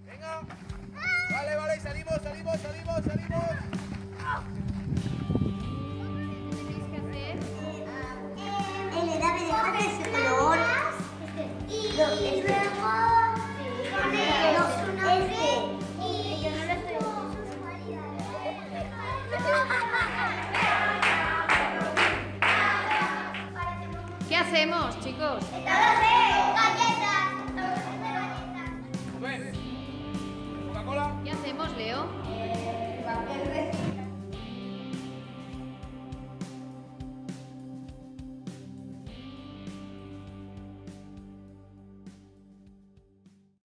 Venga. Vale, vale, salimos. ¿Qué tenéis que hacer? Le da de dejar ese color. Y luego ponemos su nombre y yo no lo estoy. ¿Qué hacemos, chicos? Galletas. Rubén. Coca-Cola. ¿Qué hacemos, Leo? El